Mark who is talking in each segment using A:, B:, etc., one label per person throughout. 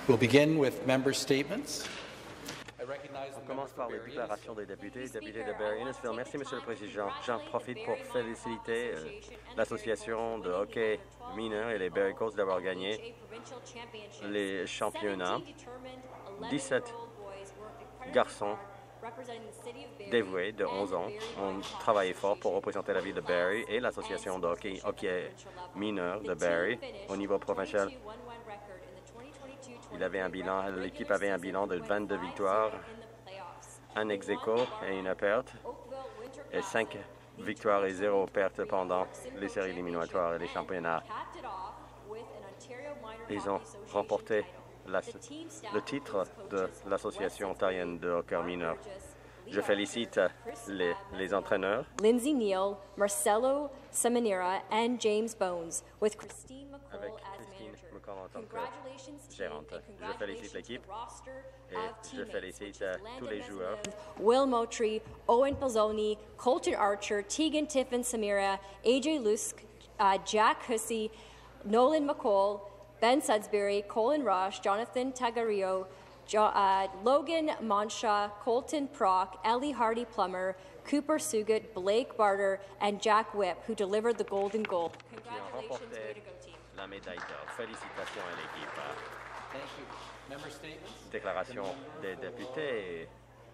A: We'll begin with member statements.
B: On commence par les déclarations des députés. Député de Barrie-Innisfil. Merci, Monsieur le Président. J'en profite pour féliciter l'Association de hockey mineur et les Barrie Colts d'avoir gagné les championnats. 17 garçons dévoués de 11 ans ont travaillé fort pour représenter la ville de Barrie et l'Association de hockey mineur de Barrie au niveau provincial. L'équipe avait un bilan de 22 victoires, un ex-aequo et une perte, et 5 victoires et 0 pertes pendant les séries éliminatoires et les championnats. Ils ont remporté le titre de l'Association ontarienne de hockey mineur. Je félicite les entraîneurs.
C: Lindsay Neal, Marcelo Seminara, and James Bones, with Christine McCall as manager.
B: En tant que gérante. Je félicite l'équipe et je félicite tous les joueurs.
C: Will Moultrie, Owen Pizzoni, Colton Archer, Tegan Tiffin Samira, AJ Lusk, Jack Hussey, Nolan McCall, Ben Sudbury, Colin Rush, Jonathan Tagario, Logan Monshaw, Colton Prock, Ellie Hardy-Plummer, Cooper Sugut, Blake Barter, and Jack Whip, who delivered the golden goal. Congratulations, way to go, team.
B: La médaille d'or. Félicitations à l'équipe.
A: Thank you. Member statements.
B: Déclaration des députés.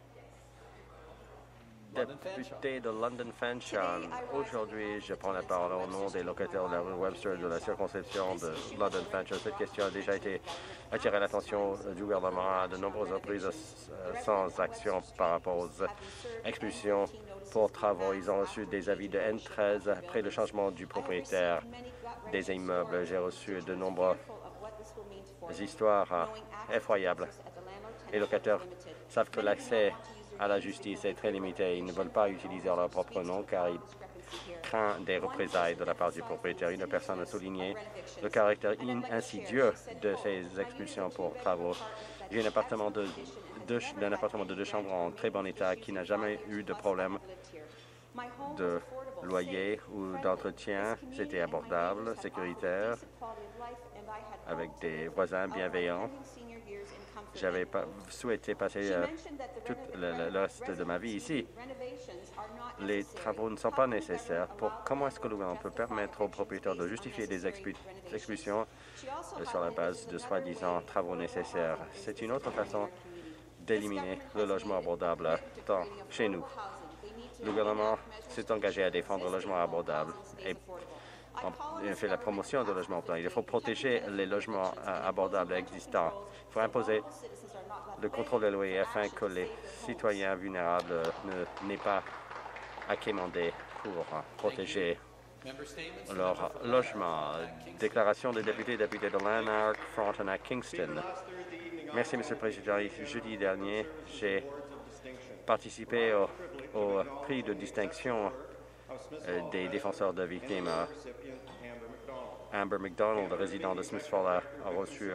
B: Député de London Fanshawe. Aujourd'hui, je prends la parole au nom des locataires de la rue Webster de la circonscription de London Fanshawe. Cette question a déjà été attirée à l'attention du gouvernement à de nombreuses reprises sans action par rapport aux expulsions pour travaux. Ils ont reçu des avis de N13 après le changement du propriétaire des immeubles. J'ai reçu de nombreuses histoires effroyables. Les locataires savent que l'accès à la justice est très limité. Ils ne veulent pas utiliser leur propre nom car ils craignent des représailles de la part du propriétaire. Une personne a souligné le caractère insidieux de ces expulsions pour travaux. J'ai un appartement de 2 chambres en très bon état qui n'a jamais eu de problème de loyer ou d'entretien. C'était abordable, sécuritaire, avec des voisins bienveillants. J'avais souhaité passer tout le reste de ma vie ici. Les travaux ne sont pas nécessaires. Comment est-ce que le gouvernement peut permettre aux propriétaires de justifier des expulsions sur la base de soi-disant travaux nécessaires? C'est une autre façon d'éliminer le logement abordable chez nous. Le gouvernement s'est engagé à défendre le logement abordable et fait la promotion de logements abordables. Il faut protéger les logements abordables existants. Il faut imposer le contrôle des loyers afin que les citoyens vulnérables n'aient pas à quémander pour protéger leur logement. Déclaration des députés de Lanark, Frontenac, Kingston. Merci, Monsieur le Président. Jeudi dernier, j'ai participé au prix de distinction des défenseurs de victimes. Amber McDonald, résident de Smith Falls, a reçu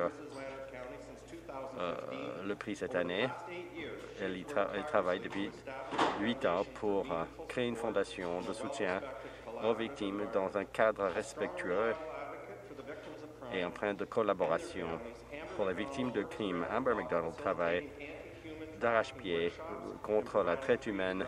B: le prix cette année. Elle travaille depuis 8 ans pour créer une fondation de soutien aux victimes dans un cadre respectueux et empreint de collaboration. Pour les victimes de crimes, Amber McDonald travaille d'arrache-pied contre la traite humaine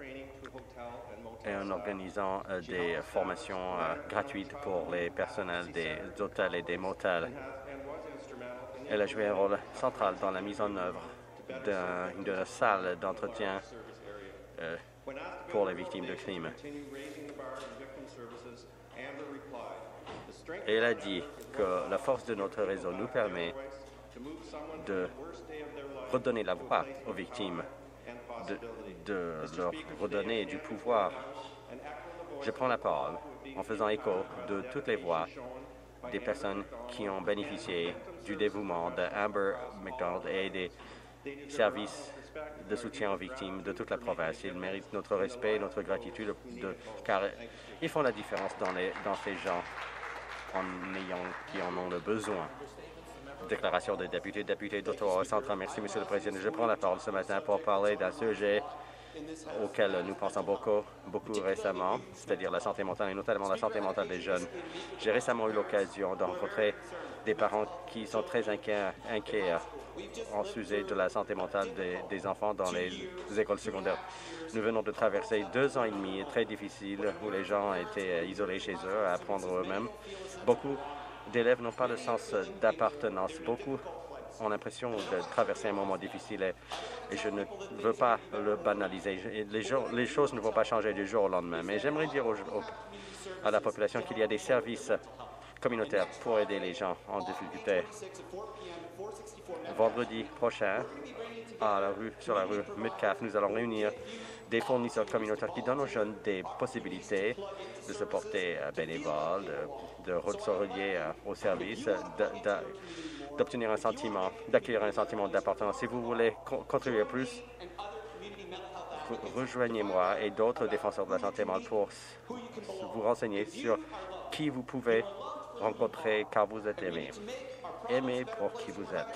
B: et en organisant des formations gratuites pour les personnels des hôtels et des motels. Elle a joué un rôle central dans la mise en œuvre d'une salle d'entretien pour les victimes de crimes. Et elle a dit que la force de notre réseau nous permet de redonner la voix aux victimes, de leur redonner du pouvoir. Je prends la parole en faisant écho de toutes les voix des personnes qui ont bénéficié du dévouement d'Amber McDonald et des services de soutien aux victimes de toute la province. Ils méritent notre respect et notre gratitude car ils font la différence dans ces gens qui en ont le besoin. Déclaration des députés d'Ottawa Central. Merci, Monsieur le Président. Je prends la parole ce matin pour parler d'un sujet auquel nous pensons beaucoup récemment, c'est-à-dire la santé mentale et notamment la santé mentale des jeunes. J'ai récemment eu l'occasion de rencontrer des parents qui sont très inquiets en sujet de la santé mentale des enfants dans les écoles secondaires. Nous venons de traverser 2 ans et demi très difficiles où les gens étaient isolés chez eux à apprendre eux-mêmes. Beaucoup d'élèves n'ont pas de sens d'appartenance. Beaucoup ont l'impression de traverser un moment difficile et je ne veux pas le banaliser. Les choses ne vont pas changer du jour au lendemain, mais j'aimerais dire à la population qu'il y a des services communautaires pour aider les gens en difficulté. Vendredi prochain, sur la rue Metcalfe, nous allons réunir des fournisseurs communautaires qui donnent aux jeunes des possibilités de se porter bénévole, de se relier au service, d'obtenir un sentiment, d'acquérir un sentiment d'appartenance. Si vous voulez contribuer plus, rejoignez-moi et d'autres défenseurs de la santé mentale pour vous renseigner sur qui vous pouvez rencontrer car vous êtes aimé. Aimé pour qui vous êtes.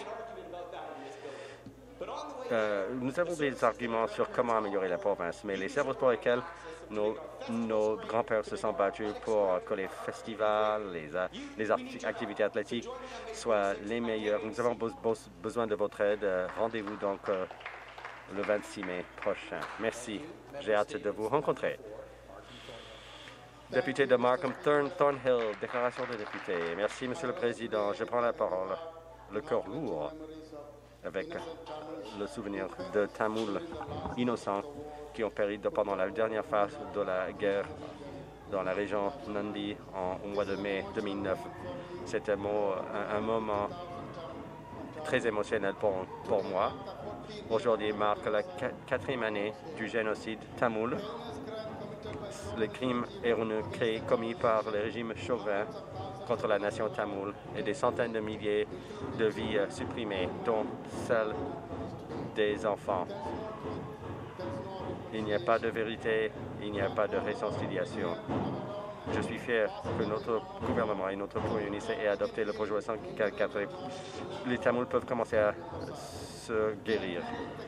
B: Nous avons des arguments sur comment améliorer la province, mais les services pour lesquels nos grands-pères se sont battus pour que les festivals, les activités athlétiques soient les meilleurs. Nous avons besoin de votre aide. Rendez-vous donc le 26 mai prochain. Merci. J'ai hâte de vous rencontrer. Député de Markham Thornhill, déclaration de député. Merci, Monsieur le Président. Je prends la parole, le cœur lourd, avec le souvenir de Tamouls innocents qui ont péri pendant la dernière phase de la guerre dans la région Nandi au mois de mai 2009. C'était un moment très émotionnel pour moi. Aujourd'hui marque la 4e année du génocide tamoul, le crime haineux commis par le régime chauvin contre la nation tamoule et des centaines de milliers de vies supprimées, dont celles des enfants. Il n'y a pas de vérité, il n'y a pas de réconciliation. Je suis fier que notre gouvernement et notre Premier ministre aient adopté le projet 144. Les Tamouls peuvent commencer à se guérir.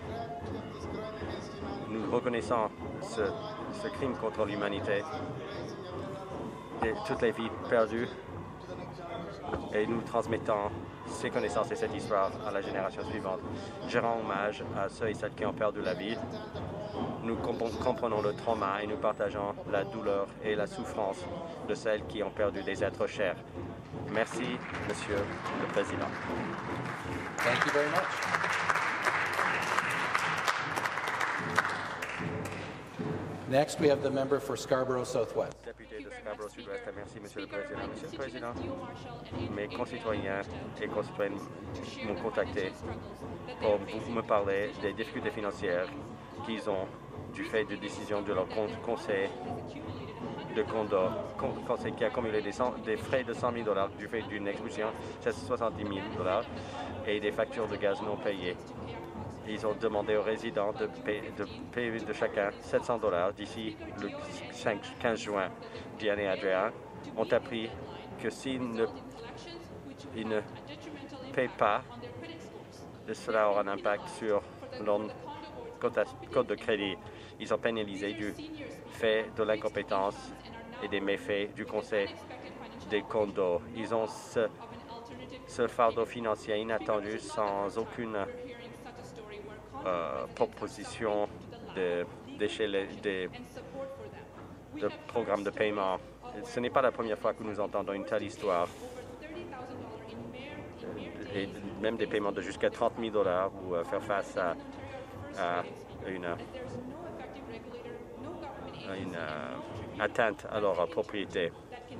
B: Nous reconnaissons ce crime contre l'humanité et toutes les vies perdues et nous transmettons ces connaissances et cette histoire à la génération suivante. Je rends hommage à ceux et celles qui ont perdu la vie. Nous comprenons le trauma et nous partageons la douleur et la souffrance de celles qui ont perdu des êtres chers. Merci, Monsieur le Président.
A: Thank you very much. Next, we have the member for Scarborough Southwest.
B: Député de Scarborough Sud-Ouest, merci, Monsieur le Président. Monsieur le Président, mes concitoyens et concitoyennes m'ont contacté pour me parler des difficultés financières qu'ils ont du fait de décisions de leur conseil de condo, conseil qui a accumulé des frais de 100 000 $ du fait d'une expulsion de 70 000 $ et des factures de gaz non payées. Ils ont demandé aux résidents de payer de chacun 700 $ d'ici le 15 juin. Diane et Adrien ont appris que s'ils ne paient pas, cela aura un impact sur leur code de crédit. Ils sont pénalisés du fait de l'incompétence et des méfaits du conseil des condos. Ils ont ce fardeau financier inattendu sans aucune proposition de programme de paiement. Ce n'est pas la première fois que nous entendons une telle histoire. Et même des paiements de jusqu'à 30 000 $ ou faire face à une atteinte à leur propriété.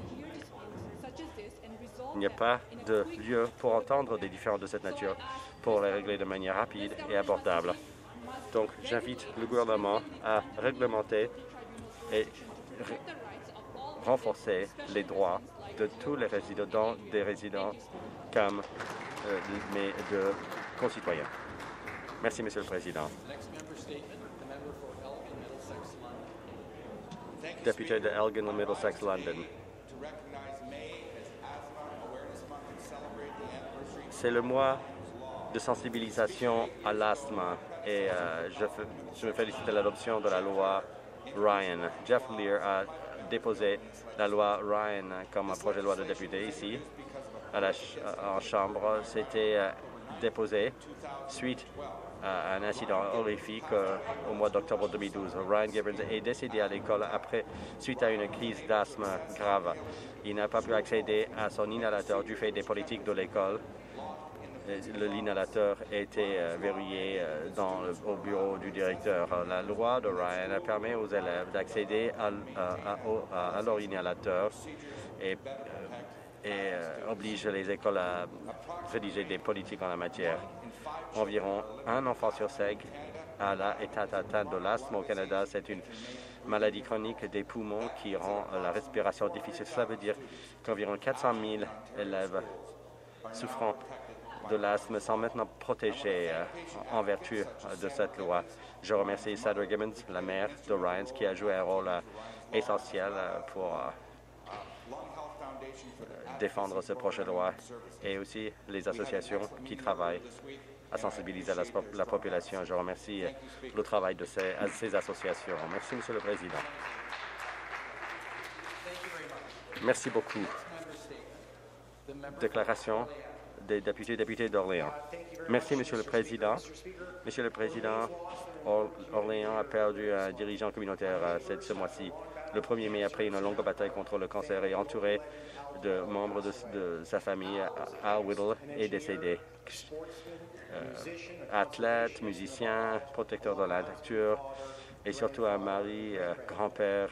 B: Il n'y a pas de lieu pour entendre des différends de cette nature, pour les régler de manière rapide et abordable. Donc, j'invite le gouvernement à réglementer et renforcer les droits de tous les résidents, des résidents comme mais de concitoyens. Merci, Monsieur le Président. Député de Elgin, Middlesex, London. C'est le mois de sensibilisation à l'asthme et je me félicite de l'adoption de la loi Ryan. Jeff Lear a déposé la loi Ryan comme un projet de loi de député ici en chambre s'était déposé suite à un incident horrifique au mois d'octobre 2012. Ryan Gibbons est décédé à l'école suite à une crise d'asthme grave. Il n'a pas pu accéder à son inhalateur du fait des politiques de l'école. L'inhalateur était verrouillé au bureau du directeur. La loi de Ryan permet aux élèves d'accéder à leur inhalateur et oblige les écoles à rédiger des politiques en la matière. Environ un enfant sur 5 est atteint de l'asthme au Canada. C'est une maladie chronique des poumons qui rend la respiration difficile. Cela veut dire qu'environ 400 000 élèves souffrant de l'asthme sont maintenant protégés en vertu de cette loi. Je remercie Sandra Gibbons, la maire de Ryans, qui a joué un rôle essentiel pour défendre ce projet de loi, et aussi les associations qui travaillent à sensibiliser la population. Je remercie le travail de ces associations. Merci, Monsieur le Président. Merci beaucoup. Déclaration des députés d'Orléans. Merci, Monsieur le Président. Monsieur le Président, Orléans a perdu un dirigeant communautaire ce mois-ci. Le 1er mai, après une longue bataille contre le cancer et entouré de membres de sa famille, Al Whittle est décédé. Athlète, musicien, protecteur de la nature et surtout un mari, grand-père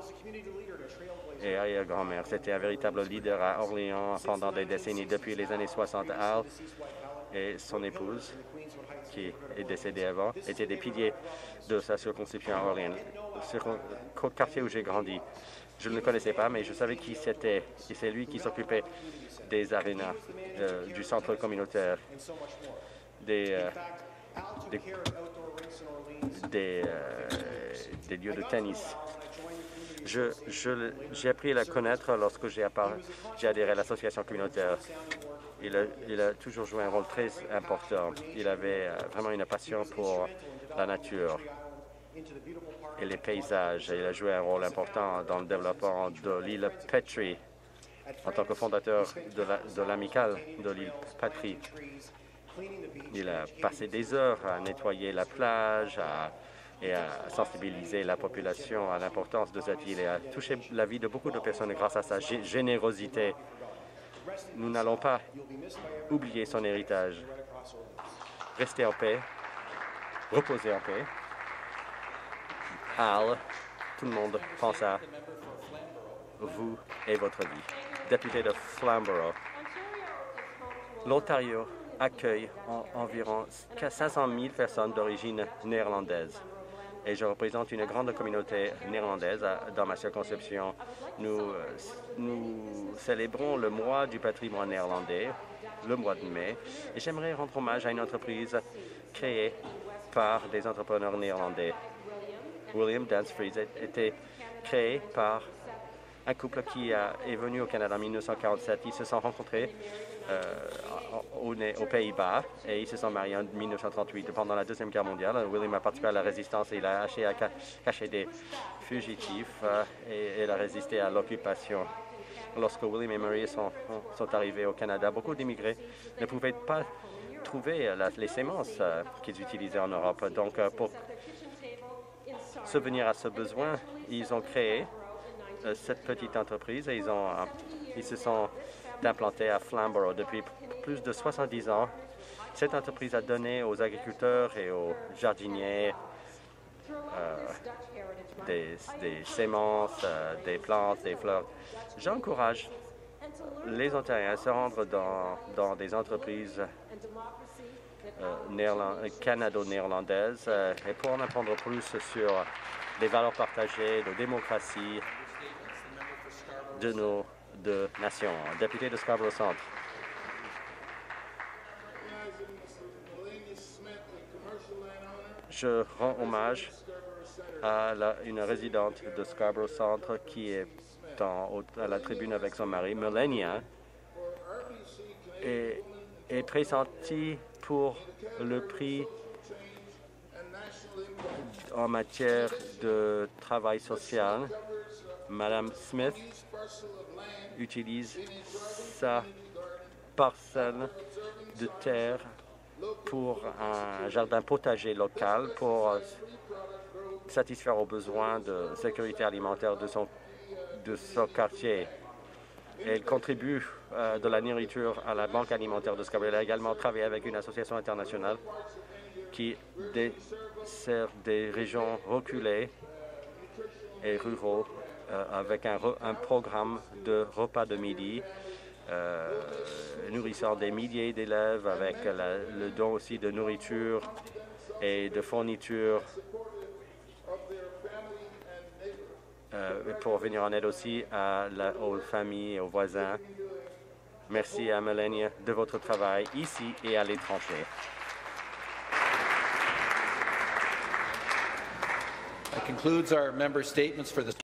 B: et arrière-grand-mère. C'était un véritable leader à Orléans pendant des décennies. Depuis les années 60, Al et son épouse, qui est décédée avant, étaient des piliers de sa circonscription à Orléans. Ce quartier où j'ai grandi, je ne le connaissais pas, mais je savais qui c'était. Et c'est lui qui s'occupait des arénas, du centre communautaire, des lieux de tennis. J'ai appris à la connaître lorsque j'ai adhéré à l'association communautaire. Il a toujours joué un rôle très important. Il avait vraiment une passion pour la nature et les paysages. Il a joué un rôle important dans le développement de l'île Petrie en tant que fondateur de l'amicale de l'île Petrie. Il a passé des heures à nettoyer la plage et à sensibiliser la population à l'importance de cette île et a touché la vie de beaucoup de personnes grâce à sa générosité. Nous n'allons pas oublier son héritage. Restez en paix, reposez en paix. Al, tout le monde pense à vous et votre vie. Député de Flamborough, l'Ontario accueille environ 500 000 personnes d'origine néerlandaise. Et je représente une grande communauté néerlandaise dans ma circonscription. Nous célébrons le mois du patrimoine néerlandais, le mois de mai, et j'aimerais rendre hommage à une entreprise créée par des entrepreneurs néerlandais. William Dansfries a été créé par un couple qui est venu au Canada en 1947. Ils se sont rencontrés aux Pays-Bas et ils se sont mariés en 1938. Pendant la Deuxième Guerre mondiale, William a participé à la résistance et il a caché des fugitifs et il a résisté à l'occupation. Lorsque William et Marie sont arrivés au Canada, beaucoup d'immigrés ne pouvaient pas trouver les semences qu'ils utilisaient en Europe. Donc, pour subvenir à ce besoin, ils ont créé cette petite entreprise et ils se sont implantés à Flamborough depuis plus de 70 ans. Cette entreprise a donné aux agriculteurs et aux jardiniers des semences, des plantes, des fleurs. J'encourage les Ontariens à se rendre dans des entreprises canado-néerlandaises et pour en apprendre plus sur les valeurs partagées, de démocratie de nos deux nations. Député de Scarborough Centre. Je rends hommage à une résidente de Scarborough Centre qui est à la tribune avec son mari, Melania, et est pressentie pour le prix en matière de travail social. Madame Smith utilise parcelles de terre pour un jardin potager local pour satisfaire aux besoins de sécurité alimentaire de son quartier. Elle contribue de la nourriture à la Banque alimentaire de Scarborough. Elle a également travaillé avec une association internationale qui dessert des régions reculées et ruraux avec un programme de repas de midi nourrissant des milliers d'élèves avec le don aussi de nourriture et de fournitures pour venir en aide aussi aux familles et aux voisins. Merci à Melania de votre travail ici et à l'étranger.
A: That concludes our member statements for this.